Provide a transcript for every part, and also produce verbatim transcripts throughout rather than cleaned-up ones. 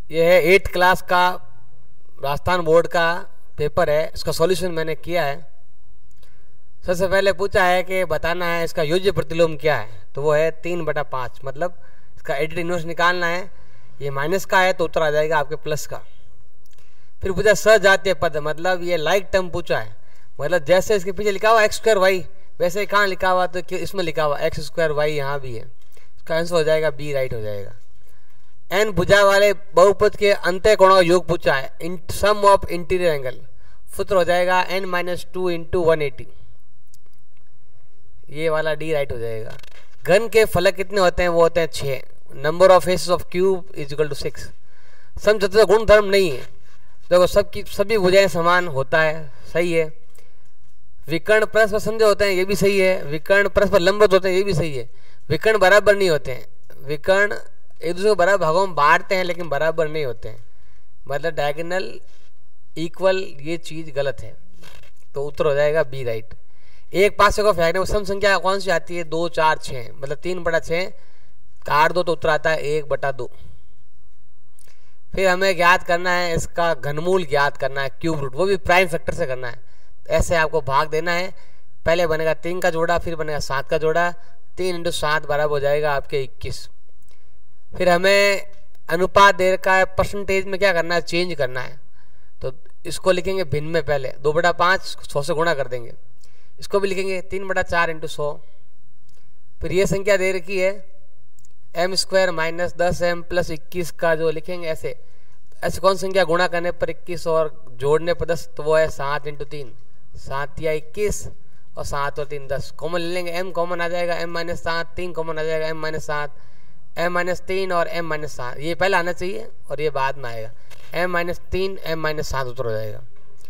ये है eight class का राजस्थान बोर्ड का पेपर है, इसका सॉल्यूशन मैंने किया है। सबसे पहले पूछा है कि बताना है इसका योज्य प्रतिलोम क्या है, तो वो है तीन बटा पाँच, मतलब इसका एडिट इनवर्स निकालना है। ये माइनस का है तो उत्तर आ जाएगा आपके प्लस का। फिर पूछा सजातीय पद, मतलब ये लाइक टर्म पूछा है, मतलब जैसे इसके पीछे लिखा हुआ एक्स स्क्वायर वाई वैसे ही कहाँ लिखा हुआ, तो इसमें लिखा हुआ एक्स स्क्वायर वाई यहाँ भी है, इसका आंसर हो जाएगा बी, राइट हो जाएगा। एन भुजा वाले बहुपद के अंत्य कोणों का योग पूछा है, in sum of interior angle, सूत्र हो जाएगा N minus two into one eighty, ये वाला डी राइट हो जाएगा। घन के फलक कितने होते हैं, वो होते हैं छः। Number of faces of cube is equal to six. समचतुर्भुज गुण धर्म नहीं है, देखो सबकी सभी भुजाएं समान होता है, सही है। विकर्ण परस्पर समझे होते हैं, ये भी सही है। विकर्ण परस्पर लंबवत होते हैं, ये भी सही है। विकर्ण बराबर नहीं होते हैं, विकर्ण एक दूसरे को बराबर भागों में बांटते हैं लेकिन बराबर नहीं होते हैं, मतलब डायगोनल इक्वल, ये चीज गलत है, तो उत्तर हो जाएगा बी, राइट। एक पासे को फेंकने में सम संख्या कौन सी आती है, दो चार छः, मतलब तीन बटा छः काट दो तो उत्तर आता है एक बटा दो। फिर हमें ज्ञात करना है इसका घनमूल ज्ञात करना है, क्यूब रूट, वो भी प्राइम फैक्टर से करना है। ऐसे आपको भाग देना है, पहले बनेगा तीन का जोड़ा, फिर बनेगा सात का जोड़ा, तीन इंटू सात बराबर हो जाएगा आपके इक्कीस। फिर हमें अनुपात दे रखा है, परसेंटेज में क्या करना है, चेंज करना है, तो इसको लिखेंगे भिन्न में, पहले दो बटा पाँच सौ से गुणा कर देंगे, इसको भी लिखेंगे तीन बटा चार इंटू सौ। फिर ये संख्या दे रखी है एम स्क्वायर माइनस दस एम प्लस इक्कीस का जो लिखेंगे ऐसे, ऐसे कौन संख्या गुणा करने पर इक्कीस और जोड़ने पर दस, तो वो है सात इंटू तीन, सात या इक्कीस और सात और तीन दस। कॉमन ले लेंगे, एम कॉमन आ जाएगा, एम माइनस सात, तीन कॉमन आ जाएगा, एम माइनस सात, एम माइनस तीन और एम माइनस सात, ये पहले आना चाहिए और ये बाद में आएगा, एम माइनस तीन एम माइनस सात उत्तर हो जाएगा।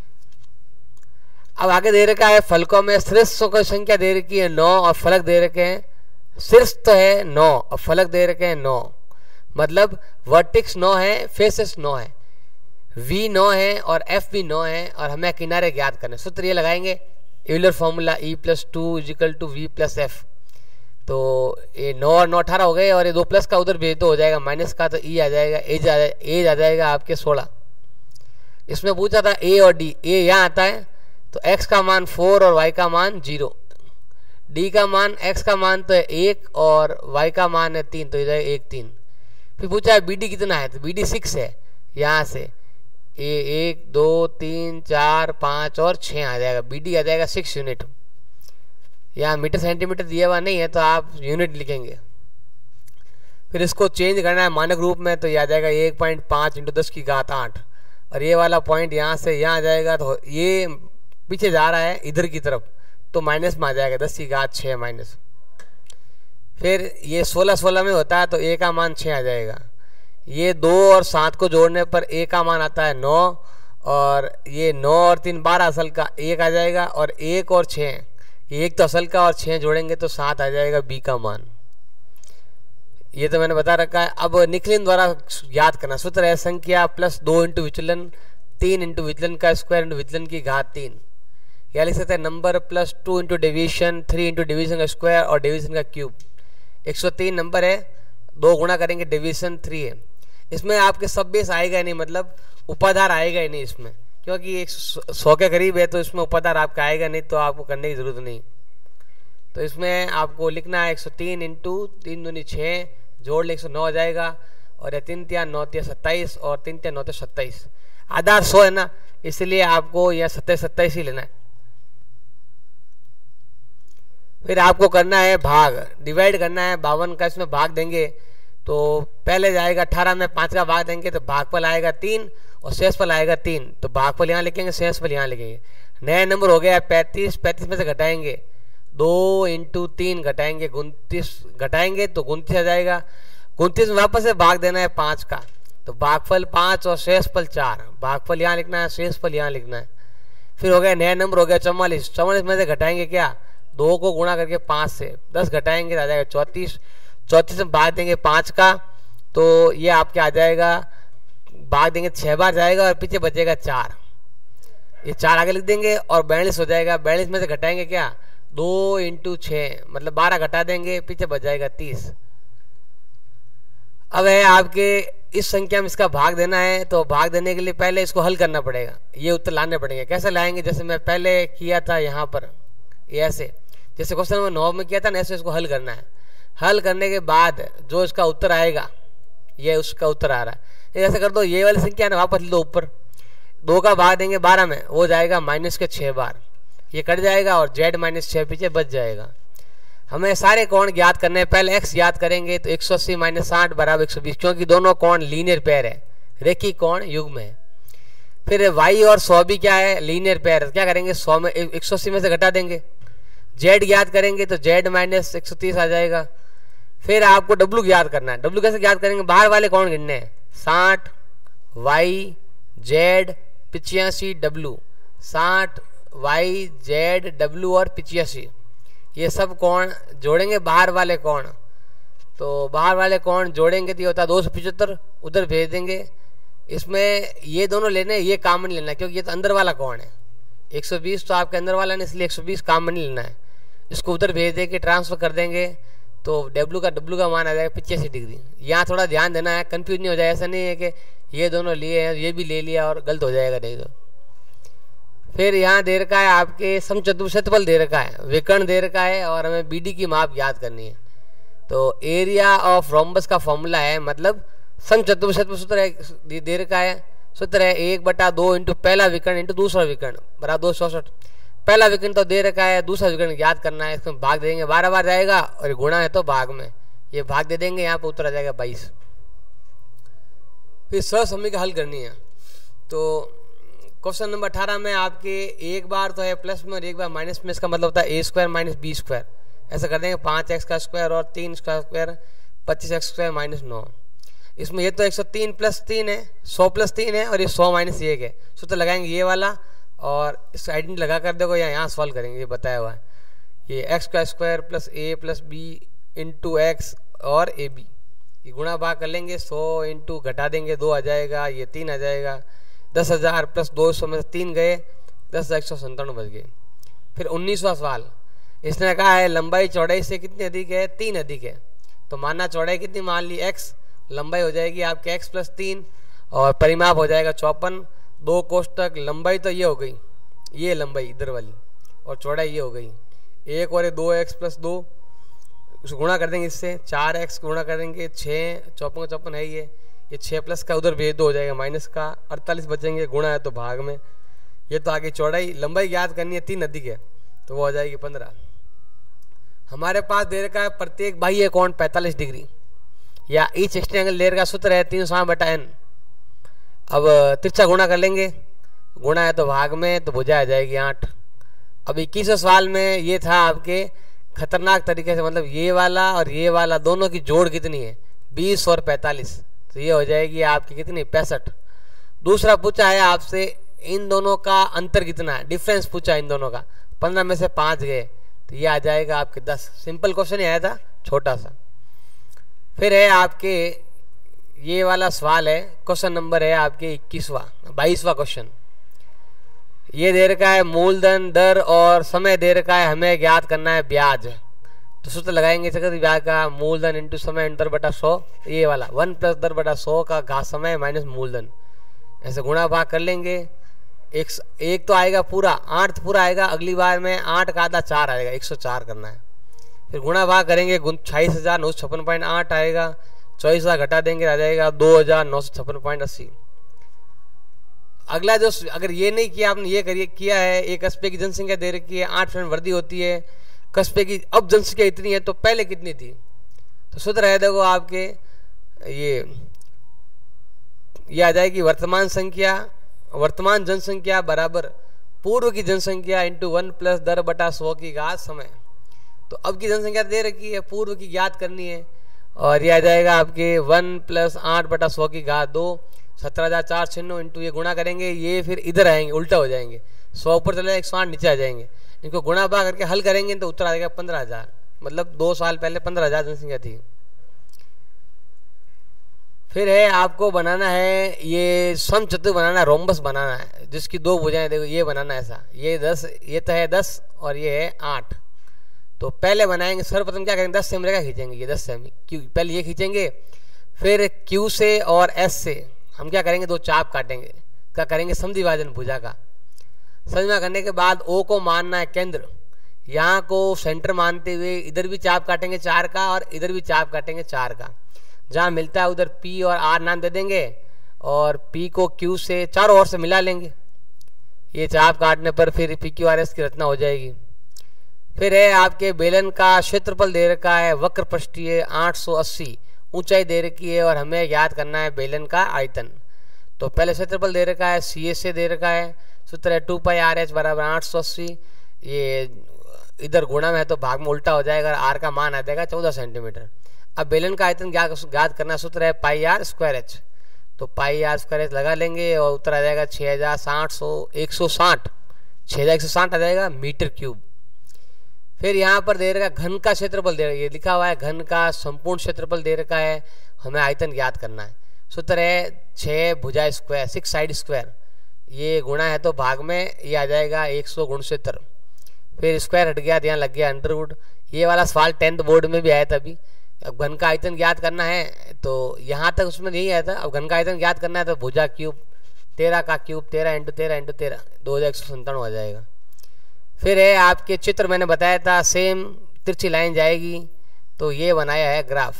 अब आगे दे रखा है फलकों में शीर्ष की संख्या दे रखी है नौ और फलक दे रखे हैं, शीर्ष तो है नौ और फलक दे रखे हैं नौ, मतलब वर्टिक्स नौ है, फेसेस नौ है, वी नौ है और एफ भी नौ है, और हमें किनारे ज्ञात करने। सूत्र ये लगाएंगे Euler formula E plus two equal to V plus F, तो ये नौ और नौ अठारह हो गए, और ये दो प्लस का उधर भेज दो हो जाएगा माइनस का, तो ई आ जाएगा, एज आ एज आ जाएगा आपके सोलह। इसमें पूछा था ए और डी, ए यहाँ आता है तो x का मान फोर और y का मान जीरो, d का मान x का मान तो है एक और y का मान है तीन, तो इधर एक तीन। फिर पूछा है bd कितना है, तो bd सिक्स है, यहाँ से ए एक दो तीन चार पाँच और छः आ जाएगा, bd आ जाएगा सिक्स यूनिट। यहाँ मीटर सेंटीमीटर दिया हुआ नहीं है तो आप यूनिट लिखेंगे। फिर इसको चेंज करना है मानक रूप में, तो ये आ जाएगा एक पॉइंट पाँच इंटू दस की घात आठ, और ये वाला पॉइंट यहाँ से यहाँ आ जाएगा, तो ये पीछे जा रहा है इधर की तरफ, तो माइनस में आ जाएगा दस की घात छः माइनस। फिर ये सोलह सोलह में होता है तो ए का मान छः आ जाएगा। ये दो और सात को जोड़ने पर ए का मान आता है नौ, और ये नौ और तीन बारह असल का एक आ जाएगा, और एक और छः, एक तो असल का और छः जोड़ेंगे तो सात आ जाएगा बी का मान। ये तो मैंने बता रखा है। अब निखिलन द्वारा याद करना, सूत्र है संख्या प्लस दो इंटू विचलन तीन इंटू विचलन का स्क्वायर इंटू विचलन की घात तीन, या लिख सकते हैं number plus two into division three into division का स्क्वायर और डिवीजन का क्यूब। एक सौ तीन नंबर है, दो गुणा करेंगे डिवीजन थ्री है, इसमें आपके सब बेस आएगा नहीं, मतलब उपाधार आएगा ही नहीं इसमें, क्योंकि एक सौ के करीब है तो इसमें उपाधार आपका आएगा नहीं, तो आपको करने की जरूरत नहीं। तो इसमें आपको लिखना है एक सौ तीन इंटू तीन दूनी छः, जोड़ ले एक सौ नौ आ जाएगा, और या तीन तिया नौ तिया सत्ताईस और तीन तिया नौ तिया सत्ताईस, आधार सौ है ना, इसलिए आपको यह सत्ताईस सत्ताईस ही लेना है। फिर आपको करना है भाग, डिवाइड करना है, बावन का इसमें भाग देंगे तो पहले जाएगा अठारह में पाँच का भाग देंगे तो भागफल आएगा तीन और शेषफल आएगा तीन, तो भागफल यहाँ लिखेंगे शेषफल यहाँ लिखेंगे। नया नंबर हो गया पैंतीस, पैंतीस में से घटाएंगे दो इंटू तीन घटाएंगे उनतीस, घटाएंगे तो उनतीस आ जाएगा, उनतीस में वापस से भाग देना है पाँच का, तो भागफल पाँच और शेषफल चार, भागफल यहाँ लिखना है शेषफल यहाँ लिखना है। फिर हो गया नया नंबर हो गया चौवालीस, चौवालीस में से घटाएंगे क्या, दो को गुणा करके पाँच से, दस घटाएंगे तो आ जाएगा चौंतीस, चौंतीस में भाग देंगे पाँच का, तो ये आपके आ जाएगा, भाग देंगे छः बार जाएगा और पीछे बचेगा चार, ये चार आगे लिख देंगे और बयालीस हो जाएगा। बयालीस में से घटाएंगे क्या, दो इंटू छः मतलब बारह घटा देंगे, पीछे बच जाएगा तीस। अब है आपके इस संख्या में इसका भाग देना है तो भाग देने के लिए पहले इसको हल करना पड़ेगा, ये उत्तर लाने पड़ेंगे। कैसे लाएंगे, जैसे मैं पहले किया था यहाँ पर, ये ऐसे जैसे क्वेश्चन नंबर नौ में किया था ना, ऐसे इसको हल करना है। हल करने के बाद जो इसका उत्तर आएगा, ये उसका उत्तर आ रहा है, ऐसे कर दो, ये वाली संख्या ना वापस ले दो ऊपर, दो का भाग देंगे बारह में, वो जाएगा माइनस के छः बार, ये कट जाएगा और जेड माइनस छः पीछे बच जाएगा। हमें सारे कोण ज्ञात करने हैं। पहले एक्स ज्ञात करेंगे तो एक सौ अस्सी माइनस साठ बराबर एक सौ बीस, क्योंकि दोनों कोण लीनियर पेयर है, रेखिक कोण युग्म है। फिर वाई और सौ भी क्या है, लीनियर पेयर। क्या करेंगे, सौ में एक सौ अस्सी में से घटा देंगे। जेड ज्ञात करेंगे तो जेड माइनस एक सौ तीस आ जाएगा। फिर आपको डब्लू ज्ञात करना है। डब्लू कैसे ज्ञात करेंगे, बाहर वाले कोण गिनने हैं, साठ वाई जेड पिचासी डब्लू, साठ वाई जेड डब्लू और पिचासी, ये सब कोण जोड़ेंगे बाहर वाले कोण। तो बाहर वाले कोण जोड़ेंगे तो ये होता है दो सौ पिचहत्तर, उधर भेज देंगे। इसमें ये दोनों लेने, ये कॉमन लेना है क्योंकि ये तो अंदर वाला कोण है, एक सौ बीस तो आपके अंदर वाला नहीं, इसलिए एक सौ बीस कॉमन लेना है। इसको उधर भेज दे के ट्रांसफर कर देंगे तो डब्लू का डब्लू का मान आ जाएगा पिचासी डिग्री। यहाँ थोड़ा ध्यान देना है, कंफ्यूज नहीं हो जाए, ऐसा नहीं है कि ये दोनों लिए हैं ये भी ले लिया और गलत हो जाएगा नहीं तो। फिर यहाँ दे रखा है आपके समचतुर्भुज क्षेत्रफल दे रखा है, विकर्ण दे रखा है और हमें बी डी की माप याद करनी है। तो एरिया ऑफ रोम्बस का फॉर्मूला है, मतलब समचतुर्भुज क्षेत्रफल सूत्र है, दे रखा है सूत्र है एक बटा दो इंटू पहला विकर्ण इंटू दूसरा विकर्ण बराबर दो सौ सौसठ। पहला विकर्ण तो दे रखा है, दूसरा विकर्ण याद करना है, इसमें भाग दे देंगे, बारह बार जाएगा और गुणा है तो भाग में ये भाग दे देंगे, यहाँ पर उत्तर आ जाएगा बाईस। फिर सहसमीकरण हल करनी है। तो क्वेश्चन नंबर अठारह में आपके एक बार तो है प्लस में और एक बार माइनस में, इसका मतलब होता है A square minus B square. ऐसा कर देंगे, पाँच एक्स का स्क्वायर और तीन का स्क्वायर पच्चीस एक्स स्क्वायर माइनस नौ। इसमें ये तो एक सौ तीन प्लस तीन है, सौ प्लस तीन है और ये सौ माइनस एक है। सूत्र तो लगाएंगे ये वाला और इस आइडेंटिटी लगा कर देखो, या यहाँ सॉल्व करेंगे, ये बताया हुआ है। ये एक्स का square plus A plus B into X और ए बी, ये गुणा भाग कर लेंगे, सौ इंटू घटा देंगे दो आ जाएगा, ये तीन आ जाएगा, दस हज़ार प्लस दो सौ में से तीन गए, दस हज़ार एक सौ संतानवे बच गए। फिर उन्नीसवां सवाल, इसने कहा है लंबाई चौड़ाई से कितनी अधिक है, तीन अधिक है। तो मानना चौड़ाई कितनी मान ली एक्स, लंबाई हो जाएगी आपके एक्स प्लस तीन और परिमाप हो जाएगा चौपन। दो कोष्टक, लंबाई तो ये हो गई, ये लंबाई इधर वाली और चौड़ाई ये हो गई, एक और दो एक्स प्लस दो, गुणा कर देंगे इससे, चार एक्स गुणा करेंगे छः, चौपन का चौपन है ये, ये छः प्लस का उधर भेज दो हो जाएगा माइनस का, अड़तालीस बचेंगे, गुणा है तो भाग में। ये तो आगे चौड़ाई लंबाई याद करनी है, तीन अधिक है तो वो हो जाएगी पंद्रह। हमारे पास दे रखा है प्रत्येक बाह्य कोण पैंतालीस डिग्री या ईच एक्सट्रीम एंगल दे रखा सूत्र है तीन सौ बटा एन। अब तिरछा गुणा कर लेंगे, गुणा है तो भाग में, तो भुजा आ जाएगी आठ। अब इक्कीसवें सवाल में ये था आपके खतरनाक तरीके से, मतलब ये वाला और ये वाला दोनों की जोड़ कितनी है, बीस और पैंतालीस, तो ये हो जाएगी आपकी कितनी, पैंसठ। दूसरा पूछा है आपसे इन दोनों का अंतर कितना है, डिफरेंस पूछा है इन दोनों का, पंद्रह में से पाँच गए तो ये आ जाएगा आपके दस। सिंपल क्वेश्चन ही आया था, छोटा सा। फिर है आपके ये वाला सवाल है, क्वेश्चन नंबर है आपके इक्कीसवां बाईसवां क्वेश्चन। ये दे रखा है मूलधन दर और समय दे रखा है, हमें ज्ञात करना है ब्याज। तो सूत्र लगाएंगे चक्रवृद्धि ब्याज का, मूलधन इंटू समय इंटू दर बटा सौ, ये वाला वन प्लस दर बटा सौ का घात समय माइनस मूलधन, ऐसे गुणा भाग कर लेंगे। एक एक तो आएगा पूरा, आठ तो पूरा आएगा, अगली बार में आठ का आधा चार आएगा, एक सौ चार करना है। फिर गुणा भाग करेंगे, छियालीस हज़ार नौ सौ छप्पन पॉइंट आठ आएगा, चौबीस हज़ार घटा देंगे आ जाएगा दो हज़ार नौ सौ छप्पन पॉइंट अस्सी। अगला जो, अगर ये नहीं किया आपने, ये करिए किया है, एक कस्बे की जनसंख्या दे रखी है, आठ परसेंट वृद्धि होती है, कस्बे की अब जनसंख्या इतनी है तो पहले कितनी थी। तो सूत्र है देखो आपके, ये ये आ जाएगी वर्तमान संख्या, वर्तमान जनसंख्या बराबर पूर्व की जनसंख्या इंटू वन प्लस दर बटा सौ की घात समय। तो अब की जनसंख्या दे रखी है, पूर्व की ज्ञात करनी है, और ये आ जाएगा आपके वन प्लस आठ बटा सौ की घात दो, सत्रह हजार चार छिन्नो इंटू ये गुणा करेंगे, ये फिर इधर आएंगे, उल्टा हो जाएंगे, सौ ऊपर चले एक सौ आठ नीचे आ जाएंगे। इनको गुणा भाग करके हल करेंगे तो उत्तर आ जाएगा पंद्रह हजार, मतलब दो साल पहले पंद्रह हजार जनसंख्या थी। फिर है आपको बनाना है ये समचतुर्भुज बनाना है, रोम्बस बनाना है जिसकी दो भुजाएं, देखो ये बनाना है ऐसा, ये दस, ये तो है दस और ये है आठ। तो पहले बनाएंगे, सर्वप्रथम क्या करेंगे, दस सेमी रेखा खींचेंगे, ये दस सेमी, क्यों पहले ये खींचेंगे, फिर Q से और S से हम क्या करेंगे, दो चाप काटेंगे, क्या करेंगे, समद्विभाजन भुजा का। समझना करने के बाद O को मानना है केंद्र, यहाँ को सेंटर मानते हुए इधर भी चाप काटेंगे चार का और इधर भी चाप काटेंगे चार का। जहाँ मिलता है उधर P और R नाम दे देंगे और P को Q से चारों ओर से मिला लेंगे। ये चाप काटने पर फिर पी क्यू आर एस की रचना हो जाएगी। फिर है आपके बेलन का क्षेत्रफल दे रखा है वक्र पृष्ठीय आठ सौ अस्सी, ऊंचाई दे रखी है और हमें याद करना है बेलन का आयतन। तो पहले क्षेत्रफल दे रखा है सी एस से दे रखा है, सूत्र है टू पाई आर एच बराबर आठ सौ अस्सी। ये इधर गुणा में है तो भाग में उल्टा हो जाएगा, आर का मान आ जाएगा चौदह सेंटीमीटर। अब बेलन का आयतन ज्ञात करना, सूत्र है पाई आर स्क्वायर एच। तो पाई आर स्क्वायर एच लगा लेंगे और उत्तर आ जाएगा छः हजार साठ सौ एक सौ साठ छः हजार एक सौ साठ आ जाएगा मीटर क्यूब। फिर यहाँ पर दे रखा घन का क्षेत्रफल दे रखा है, ये लिखा हुआ है घन का संपूर्ण क्षेत्रफल दे रखा है, हमें आयतन ज्ञात करना है। सूत्र है छः भुजा स्क्वायर सिक्स साइड स्क्वायर, ये गुणा है तो भाग में ये आ जाएगा एक सौ गुणसूत्र। फिर स्क्वायर हट गया, यहाँ लग गया अंडरवुड। ये वाला सवाल टेंथ बोर्ड में भी आया था अभी। अब घन का आयतन ज्ञात करना है तो यहाँ तक उसमें नहीं आया था। अब घन का आयतन ज्ञात करना है तो भुजा क्यूब, तेरह का क्यूब तेरह इंटू तेरह इंटू तेरह दो हजार एक सौ संतानवे हो जाएगा। फिर है आपके चित्र, मैंने बताया था सेम तिरछी लाइन जाएगी, तो ये बनाया है ग्राफ।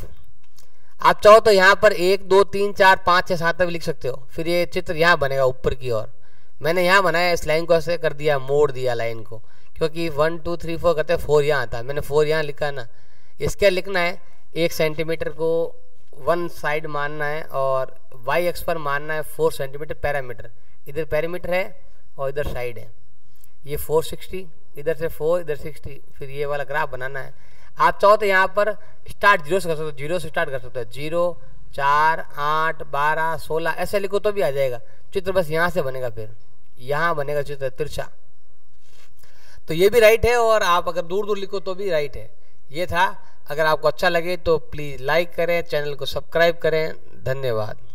आप चाहो तो यहाँ पर एक दो तीन चार पाँच छः सात भी लिख सकते हो। फिर ये चित्र यहाँ बनेगा ऊपर की ओर। मैंने यहाँ बनाया, इस लाइन को ऐसे कर दिया, मोड़ दिया लाइन को, क्योंकि वन टू थ्री फोर करते फोर यहाँ आता है, मैंने फोर यहाँ लिखा ना। इसके लिखना है एक सेंटीमीटर को वन साइड मानना है और वाई एक्स पर मानना है फोर सेंटीमीटर पैरामीटर। इधर पैरामीटर है और इधर साइड है, ये फोर सिक्सटी, इधर से फोर इधर सिक्सटी। फिर ये वाला ग्राफ बनाना है। आप चाहो तो यहाँ पर स्टार्ट जीरो से कर सकते हो, जीरो से स्टार्ट कर सकते हो, जीरो चार आठ बारह सोलह ऐसे लिखो तो भी आ जाएगा। चित्र बस यहाँ से बनेगा, फिर यहाँ बनेगा चित्र तिरछा। तो ये भी राइट है और आप अगर दूर दूर लिखो तो भी राइट है। ये था। अगर आपको अच्छा लगे तो प्लीज़ लाइक करें, चैनल को सब्सक्राइब करें। धन्यवाद।